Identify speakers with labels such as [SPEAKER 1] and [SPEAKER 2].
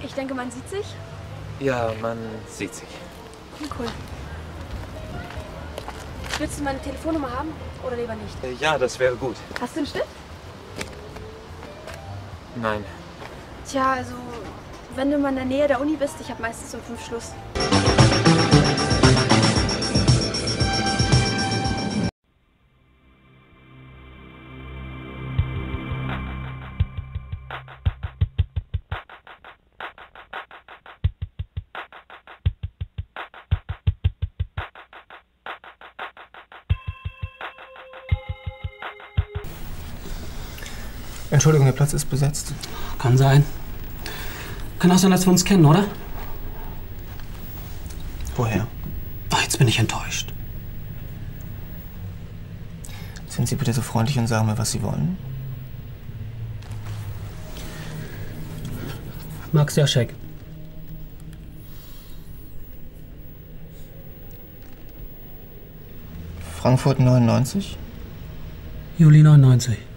[SPEAKER 1] Ich denke, man sieht sich.
[SPEAKER 2] Ja, man sieht sich.
[SPEAKER 1] Cool. Willst du meine Telefonnummer haben oder lieber nicht?
[SPEAKER 2] Ja, das wäre gut.
[SPEAKER 1] Hast du einen Stift?
[SPEAKER 2] Nein.
[SPEAKER 1] Tja, also, wenn du mal in der Nähe der Uni bist, ich habe meistens um 5 Schluss.
[SPEAKER 3] Entschuldigung, der Platz ist besetzt.
[SPEAKER 4] Kann sein. Kann auch sein, dass wir uns kennen, oder?
[SPEAKER 3] Woher?
[SPEAKER 4] Ach, jetzt bin ich enttäuscht.
[SPEAKER 3] Sind Sie bitte so freundlich und sagen mir, was Sie wollen?
[SPEAKER 4] Max Jaschek.
[SPEAKER 3] Frankfurt 99?
[SPEAKER 4] Juli 99.